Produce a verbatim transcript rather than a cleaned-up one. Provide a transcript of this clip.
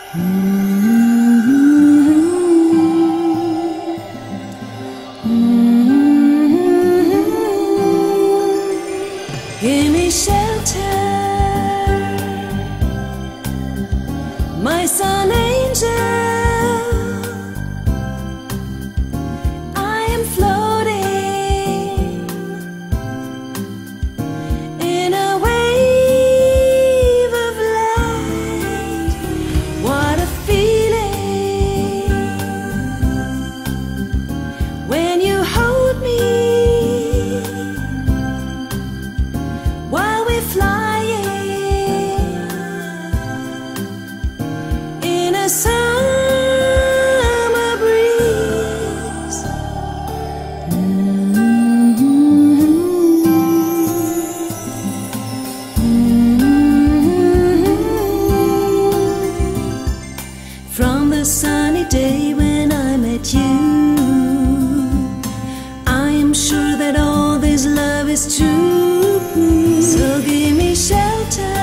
Give me shelter, my sun angel. I am floating in a wave of light. What a feeling when you hold me while we're flying in a summer breeze. From the sunny day when I met you, I am sure that all this love is true. So give me shelter,